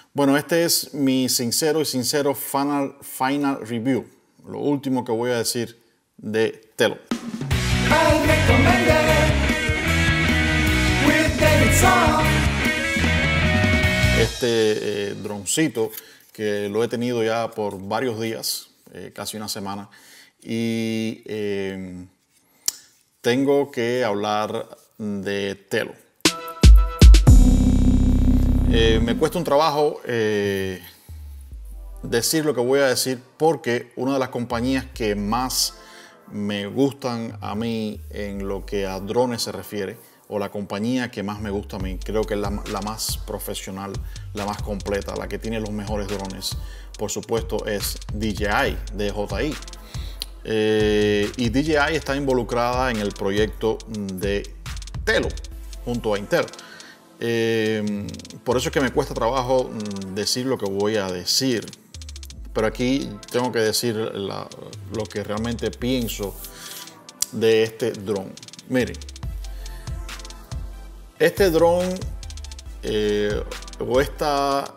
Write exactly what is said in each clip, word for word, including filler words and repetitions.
Bueno, este es mi sincero y sincero final, final review. Lo último que voy a decir de Tello. Este eh, droncito que lo he tenido ya por varios días, eh, casi una semana, y eh, tengo que hablar de Tello. Eh, me cuesta un trabajo eh, decir lo que voy a decir porque una de las compañías que más me gustan a mí en lo que a drones se refiere, o la compañía que más me gusta a mí, creo que es la, la más profesional, la más completa, la que tiene los mejores drones, por supuesto, es D J I, D J I. Eh, y D J I está involucrada en el proyecto de Tello, junto a Intel. Eh, por eso es que me cuesta trabajo decir lo que voy a decir, pero aquí tengo que decir la, lo que realmente pienso de este dron. Miren, este dron eh, o esta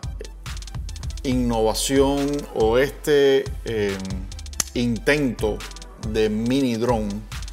innovación o este eh, intento de mini dron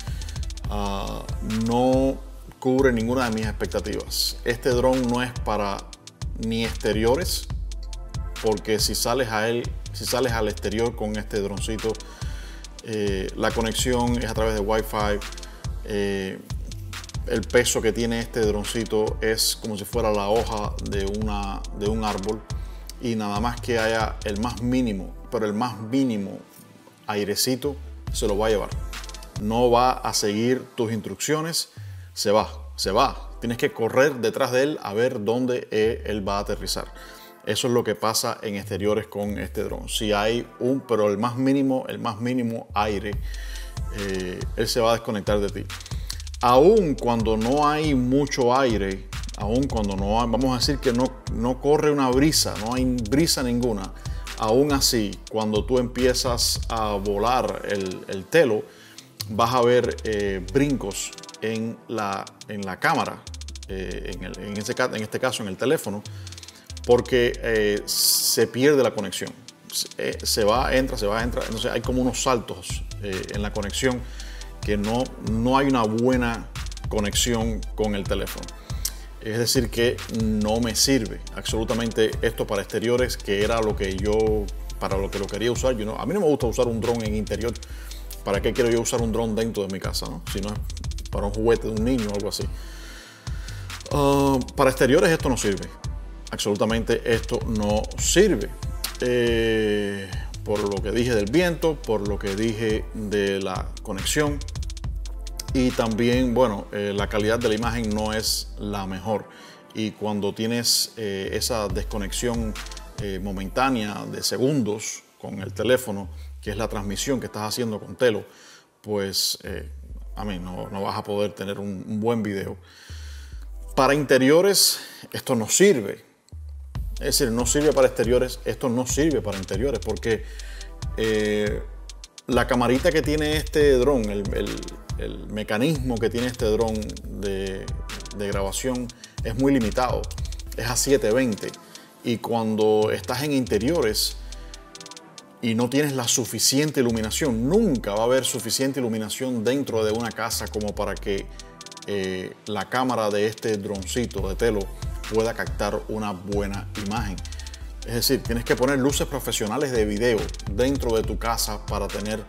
uh, no cubre ninguna de mis expectativas. Este dron no es para ni exteriores, porque si sales a él, si sales al exterior con este droncito, eh, la conexión es a través de Wi-Fi. Eh, el peso que tiene este droncito es como si fuera la hoja de, una, de un árbol, y nada más que haya el más mínimo, pero el más mínimo airecito se lo va a llevar. No va a seguir tus instrucciones. Se va, se va. Tienes que correr detrás de él a ver dónde él va a aterrizar. Eso es lo que pasa en exteriores con este dron. Si hay un, pero el más mínimo, el más mínimo aire, eh, él se va a desconectar de ti. Aún cuando no hay mucho aire, aún cuando no hay, vamos a decir que no, no corre una brisa, no hay brisa ninguna, aún así, cuando tú empiezas a volar el, el Tello, vas a ver eh, brincos en la, en la cámara, eh, en, el, en, ese, en este caso en el teléfono, porque eh, se pierde la conexión. Se, se va, entra, se va, entra. Entonces hay como unos saltos eh, en la conexión que no, no hay una buena conexión con el teléfono. Es decir, que no me sirve absolutamente esto para exteriores, que era lo que yo, para lo que lo quería usar. Yo no, a mí no me gusta usar un dron en interior. ¿Para qué quiero yo usar un dron dentro de mi casa, no? Si no es para un juguete de un niño o algo así. Uh, para exteriores esto no sirve. Absolutamente esto no sirve. Eh, por lo que dije del viento, por lo que dije de la conexión. Y también, bueno, eh, la calidad de la imagen no es la mejor. Y cuando tienes eh, esa desconexión eh, momentánea de segundos con el teléfono, que es la transmisión que estás haciendo con Tello, pues eh, a mí no, no vas a poder tener un, un buen video. Para interiores esto no sirve. Es decir, no sirve para exteriores, esto no sirve para interiores, porque eh, la camarita que tiene este dron, el, el, el mecanismo que tiene este dron de, de grabación es muy limitado, es a setecientos veinte, y cuando estás en interiores y no tienes la suficiente iluminación, nunca va a haber suficiente iluminación dentro de una casa como para que eh, la cámara de este droncito de Tello pueda captar una buena imagen. Es decir, tienes que poner luces profesionales de video dentro de tu casa para tener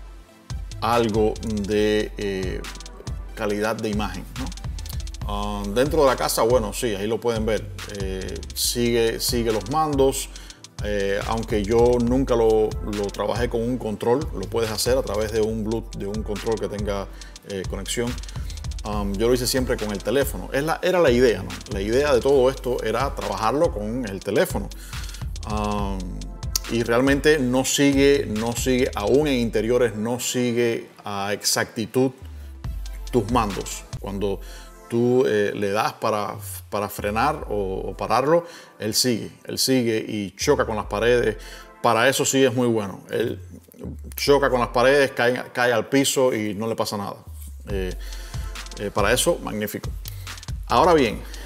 algo de eh, calidad de imagen, ¿no? Uh, dentro de la casa, bueno, sí, ahí lo pueden ver. Eh, sigue, sigue los mandos. Eh, aunque yo nunca lo, lo trabajé con un control, lo puedes hacer a través de un Bluetooth, de un control que tenga eh, conexión. Um, yo lo hice siempre con el teléfono. Es la, era la idea, ¿no? La idea de todo esto era trabajarlo con el teléfono. Um, y realmente no sigue, no sigue, aún en interiores, no sigue a exactitud tus mandos. Cuando tú eh, le das para, para frenar o, o pararlo, él sigue, él sigue y choca con las paredes. Para eso sí es muy bueno. Él choca con las paredes, cae, cae al piso y no le pasa nada. Eh, eh, para eso, magnífico. Ahora bien,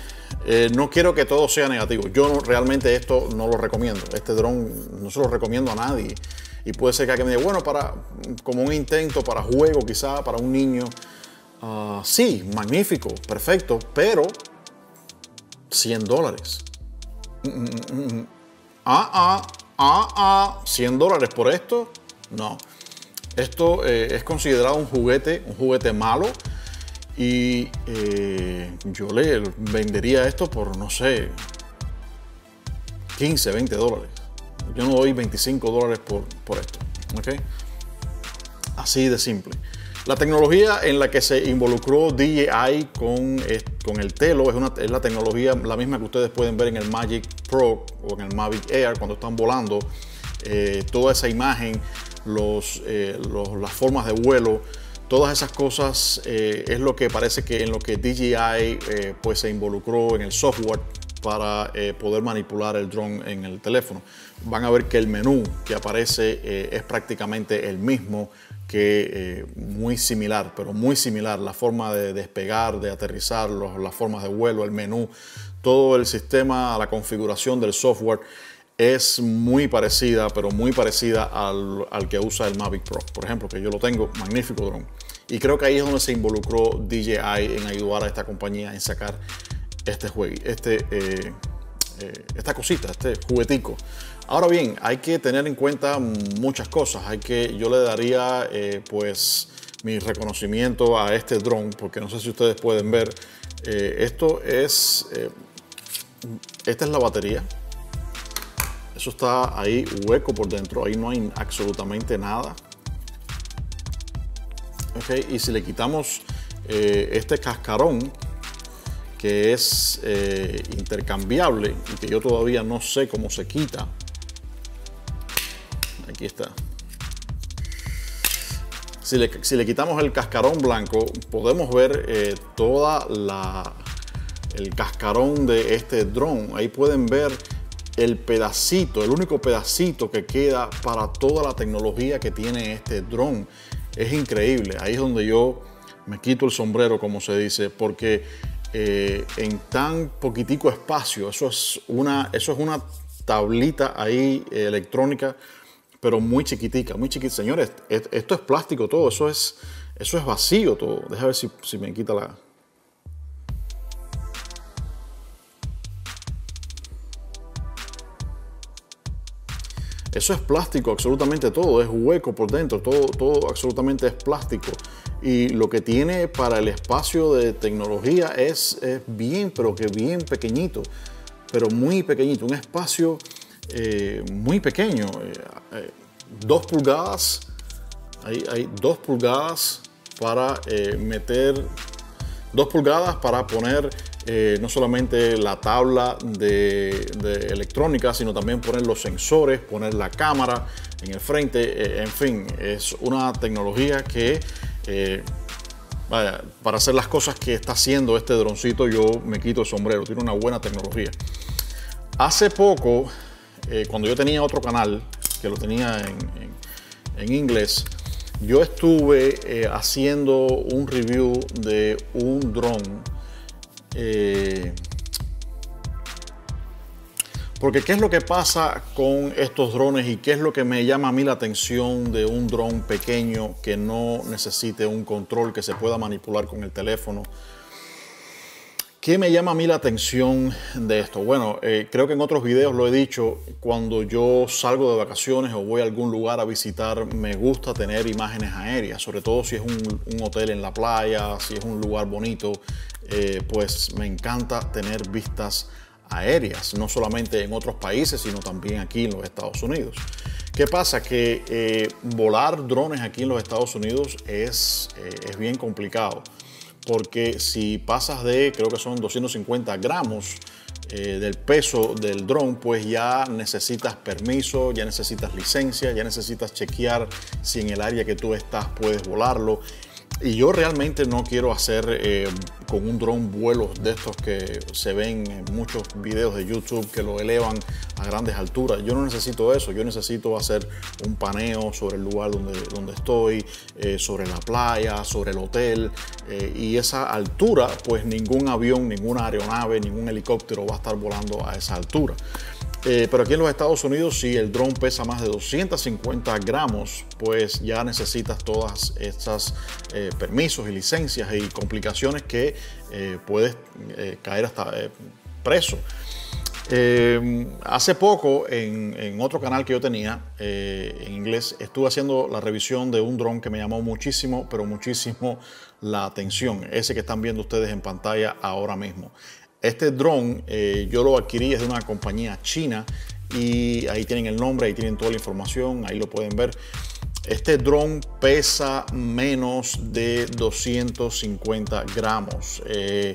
Eh, no quiero que todo sea negativo. Yo no, realmente esto no lo recomiendo. Este dron no se lo recomiendo a nadie. Y puede ser que alguien me diga, bueno, para, como un intento para juego, quizá para un niño. Uh, sí, magnífico, perfecto, pero cien dólares. Mm, mm, mm. Ah, ah, ah, ah, cien dólares por esto. No. Esto eh, es considerado un juguete, un juguete malo. Y eh, yo le vendería esto por, no sé, quince, veinte dólares. Yo no doy veinticinco dólares por, por esto. ¿Okay? Así de simple. La tecnología en la que se involucró D J I con, con el Tello es, una, es la tecnología la misma que ustedes pueden ver en el Magic Pro o en el Mavic Air cuando están volando. Eh, toda esa imagen, los, eh, los, las formas de vuelo, todas esas cosas eh, es lo que parece que en lo que D J I eh, pues se involucró en el software para eh, poder manipular el dron en el teléfono. Van a ver que el menú que aparece eh, es prácticamente el mismo, que eh, muy similar, pero muy similar. La forma de despegar, de aterrizar, los, las formas de vuelo, el menú, todo el sistema, la configuración del software es muy parecida, pero muy parecida al, al que usa el Mavic Pro, por ejemplo, que yo lo tengo, magnífico dron. Y creo que ahí es donde se involucró D J I en ayudar a esta compañía en sacar este juego, este, eh, eh, esta cosita, este juguetico. Ahora bien, hay que tener en cuenta muchas cosas. Hay que, yo le daría eh, pues mi reconocimiento a este dron, porque no sé si ustedes pueden ver. Eh, esto es, eh, esta es la batería. Eso está ahí hueco por dentro, ahí no hay absolutamente nada. Okay, y si le quitamos eh, este cascarón, que es eh, intercambiable y que yo todavía no sé cómo se quita. Aquí está. Si le, si le quitamos el cascarón blanco, podemos ver eh, toda la el cascarón de este dron. Ahí pueden ver el pedacito, el único pedacito que queda para toda la tecnología que tiene este dron. Es increíble. Ahí es donde yo me quito el sombrero, como se dice, porque eh, en tan poquitico espacio, eso es una, eso es una tablita ahí eh, electrónica, pero muy chiquitica, muy chiquita. Señores, esto es plástico todo, eso es, eso es vacío todo. Déjame ver si, si me quita la... Eso es plástico, absolutamente todo, es hueco por dentro, todo, todo absolutamente es plástico. Y lo que tiene para el espacio de tecnología es, es bien, pero que bien pequeñito, pero muy pequeñito, un espacio eh, muy pequeño. Eh, eh, dos pulgadas, hay, hay dos pulgadas para eh, meter, dos pulgadas para poner Eh, no solamente la tabla de, de electrónica, sino también poner los sensores, poner la cámara en el frente, eh, en fin, es una tecnología que, eh, vaya, para hacer las cosas que está haciendo este droncito, yo me quito el sombrero, tiene una buena tecnología. Hace poco, eh, cuando yo tenía otro canal, que lo tenía en, en, en inglés, yo estuve eh, haciendo un review de un dron. Eh, porque ¿qué es lo que pasa con estos drones y qué es lo que me llama a mí la atención de un dron pequeño que no necesite un control, que se pueda manipular con el teléfono? ¿Qué me llama a mí la atención de esto? Bueno, eh, creo que en otros videos lo he dicho, cuando yo salgo de vacaciones o voy a algún lugar a visitar, me gusta tener imágenes aéreas, sobre todo si es un, un hotel en la playa, si es un lugar bonito. Eh, pues me encanta tener vistas aéreas, no solamente en otros países, sino también aquí en los Estados Unidos. ¿Qué pasa? Que eh, volar drones aquí en los Estados Unidos es, eh, es bien complicado, porque si pasas de, creo que son doscientos cincuenta gramos eh, del peso del dron, pues ya necesitas permiso, ya necesitas licencia, ya necesitas chequear si en el área que tú estás puedes volarlo. Y yo realmente no quiero hacer eh, con un dron vuelos de estos que se ven en muchos videos de YouTube que lo elevan a grandes alturas. Yo no necesito eso. Yo necesito hacer un paneo sobre el lugar donde, donde estoy, eh, sobre la playa, sobre el hotel. Eh, y esa altura, pues ningún avión, ninguna aeronave, ningún helicóptero va a estar volando a esa altura. Eh, pero aquí en los Estados Unidos, si el dron pesa más de doscientos cincuenta gramos, pues ya necesitas todas estas eh, permisos y licencias y complicaciones que eh, puedes eh, caer hasta eh, preso. Eh, hace poco, en, en otro canal que yo tenía eh, en inglés, estuve haciendo la revisión de un dron que me llamó muchísimo, pero muchísimo la atención. Ese que están viendo ustedes en pantalla ahora mismo. Este dron eh, yo lo adquirí de una compañía china y ahí tienen el nombre, ahí tienen toda la información, ahí lo pueden ver. Este dron pesa menos de doscientos cincuenta gramos eh,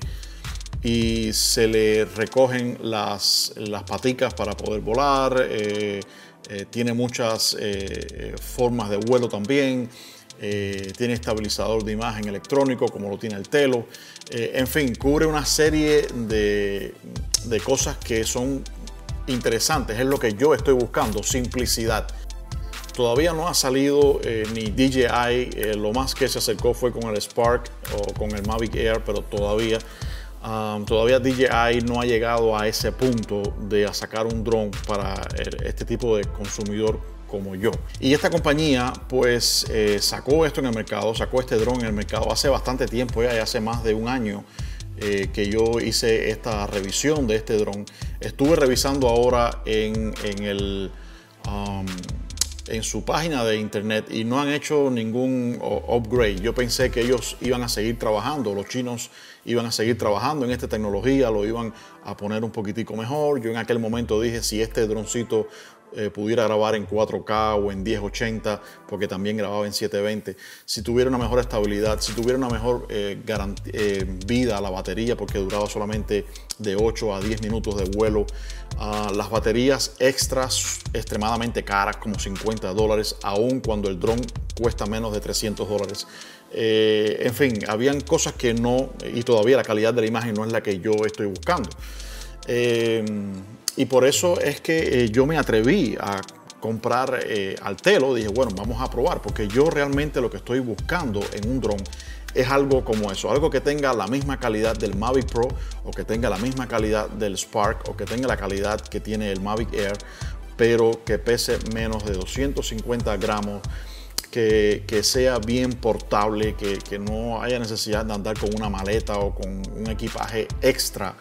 y se le recogen las, las paticas para poder volar. Eh, eh, tiene muchas eh, formas de vuelo también. Eh, tiene estabilizador de imagen electrónico como lo tiene el Tello. Eh, en fin, cubre una serie de, de cosas que son interesantes. Es lo que yo estoy buscando, simplicidad. Todavía no ha salido eh, ni D J I. Eh, lo más que se acercó fue con el Spark o con el Mavic Air, pero todavía, um, todavía D J I no ha llegado a ese punto de sacar un dron para este tipo de consumidor como yo. Y esta compañía pues eh, sacó esto en el mercado, sacó este dron en el mercado hace bastante tiempo, ya, ya hace más de un año eh, que yo hice esta revisión de este dron. Estuve revisando ahora en, en, el, um, en su página de internet y no han hecho ningún upgrade. Yo pensé que ellos iban a seguir trabajando, los chinos iban a seguir trabajando en esta tecnología, lo iban a poner un poquitico mejor. Yo en aquel momento dije, si este droncito Eh, pudiera grabar en cuatro K o en diez ochenta, porque también grababa en setecientos veinte, si tuviera una mejor estabilidad, si tuviera una mejor eh, eh, vida a la batería, porque duraba solamente de ocho a diez minutos de vuelo. Uh, las baterías extras extremadamente caras, como cincuenta dólares, aun cuando el dron cuesta menos de trescientos dólares. Eh, en fin, habían cosas que no, y todavía la calidad de la imagen no es la que yo estoy buscando. Eh, Y por eso es que eh, yo me atreví a comprar eh, al Tello. Dije, bueno, vamos a probar, porque yo realmente lo que estoy buscando en un dron es algo como eso, algo que tenga la misma calidad del Mavic Pro, o que tenga la misma calidad del Spark, o que tenga la calidad que tiene el Mavic Air, pero que pese menos de doscientos cincuenta gramos, que, que sea bien portable, que, que no haya necesidad de andar con una maleta o con un equipaje extra,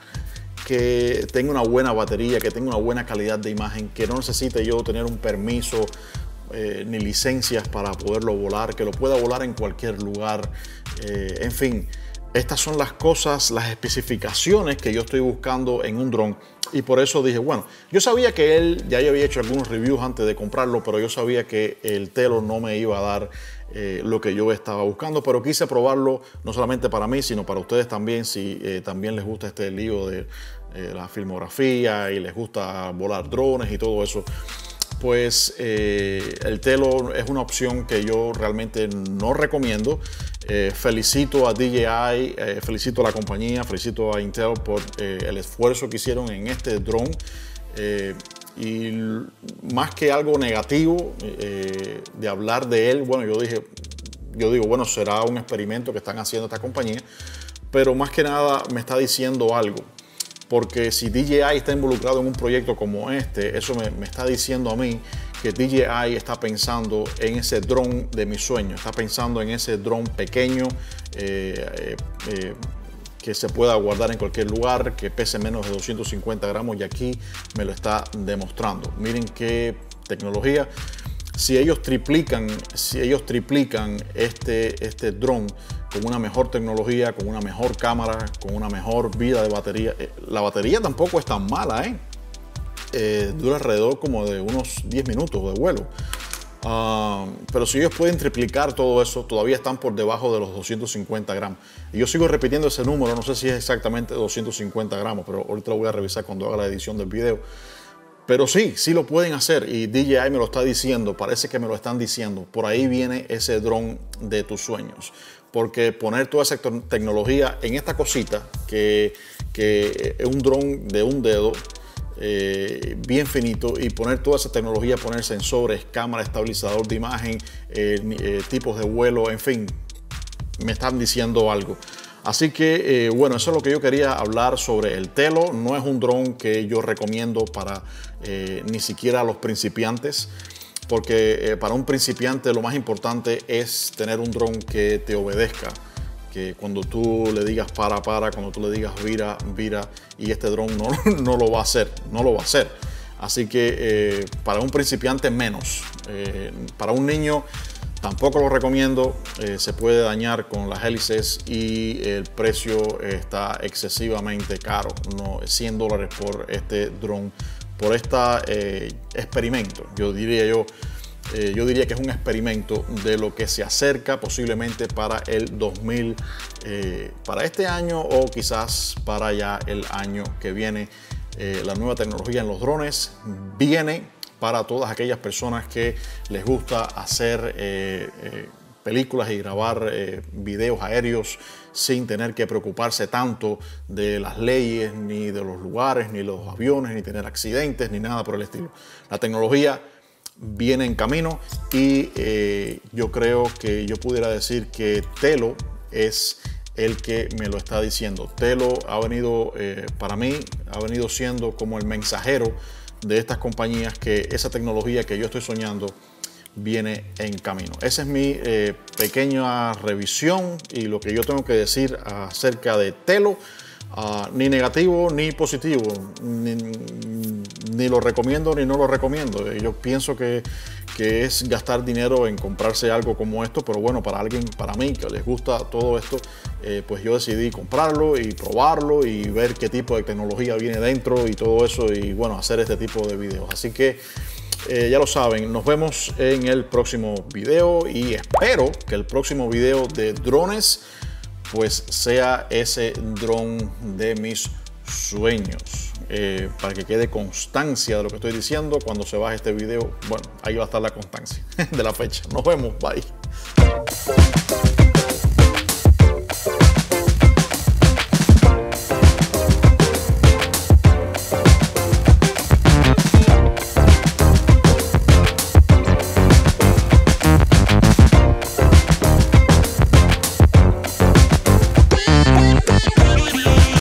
que tenga una buena batería, que tenga una buena calidad de imagen, que no necesite yo tener un permiso eh, ni licencias para poderlo volar, que lo pueda volar en cualquier lugar. Eh, en fin, estas son las cosas, las especificaciones que yo estoy buscando en un dron. Y por eso dije, bueno, yo sabía que él, ya yo había hecho algunos reviews antes de comprarlo, pero yo sabía que el Tello no me iba a dar eh, lo que yo estaba buscando, pero quise probarlo no solamente para mí, sino para ustedes también, si eh, también les gusta este lío de eh, la filmografía y les gusta volar drones y todo eso. Pues eh, el Tello es una opción que yo realmente no recomiendo. Eh, felicito a D J I, eh, felicito a la compañía, felicito a Intel por eh, el esfuerzo que hicieron en este dron. Eh, y más que algo negativo eh, de hablar de él, bueno, yo dije, yo digo, bueno, será un experimento que están haciendo esta compañía, pero más que nada me está diciendo algo. Porque si D J I está involucrado en un proyecto como este, eso me, me está diciendo a mí que D J I está pensando en ese dron de mis sueños, está pensando en ese dron pequeño eh, eh, que se pueda guardar en cualquier lugar, que pese menos de doscientos cincuenta gramos, y aquí me lo está demostrando. Miren qué tecnología. Si ellos triplican, si ellos triplican este, este dron con una mejor tecnología, con una mejor cámara, con una mejor vida de batería, eh, la batería tampoco es tan mala, ¿eh? Eh, dura alrededor como de unos diez minutos de vuelo. Uh, pero si ellos pueden triplicar todo eso, todavía están por debajo de los doscientos cincuenta gramos. Y yo sigo repitiendo ese número, no sé si es exactamente doscientos cincuenta gramos, pero ahorita lo voy a revisar cuando haga la edición del video. Pero sí, sí lo pueden hacer, y D J I me lo está diciendo, parece que me lo están diciendo. Por ahí viene ese dron de tus sueños. porque poner toda esa tecnología en esta cosita, que, que es un dron de un dedo, eh, bien finito, y poner toda esa tecnología, poner sensores, cámara, estabilizador de imagen, eh, eh, tipos de vuelo, en fin, me están diciendo algo. Así que, eh, bueno, eso es lo que yo quería hablar sobre el Tello. No es un dron que yo recomiendo para eh, ni siquiera los principiantes, porque eh, para un principiante lo más importante es tener un dron que te obedezca, que cuando tú le digas para, para, cuando tú le digas vira, vira, y este dron no, no lo va a hacer, no lo va a hacer. Así que eh, para un principiante menos, eh, para un niño tampoco lo recomiendo, eh, se puede dañar con las hélices y el precio está excesivamente caro, no, cien dólares por este dron, por este eh, experimento. Yo diría, yo, eh, yo diría que es un experimento de lo que se acerca posiblemente para el dos mil, eh, para este año o quizás para ya el año que viene. Eh, la nueva tecnología en los drones viene para todas aquellas personas que les gusta hacer eh, eh, películas y grabar eh, videos aéreos sin tener que preocuparse tanto de las leyes, ni de los lugares, ni los aviones, ni tener accidentes, ni nada por el estilo. La tecnología viene en camino y eh, yo creo que yo pudiera decir que Tello es el que me lo está diciendo. Tello ha venido, eh, para mí, ha venido siendo como el mensajero de estas compañías, que esa tecnología que yo estoy soñando viene en camino. Esa es mi eh, pequeña revisión y lo que yo tengo que decir acerca de Tello. Uh, ni negativo ni positivo, ni, ni lo recomiendo ni no lo recomiendo. Yo pienso que, que es gastar dinero en comprarse algo como esto, pero bueno, para alguien, para mí que les gusta todo esto, eh, pues yo decidí comprarlo y probarlo y ver qué tipo de tecnología viene dentro y todo eso, y bueno, hacer este tipo de videos. Así que eh, ya lo saben, nos vemos en el próximo video y espero que el próximo video de drones pues sea ese dron de mis sueños, eh, para que quede constancia de lo que estoy diciendo. Cuando se baje este video, bueno, ahí va a estar la constancia de la fecha. Nos vemos, bye.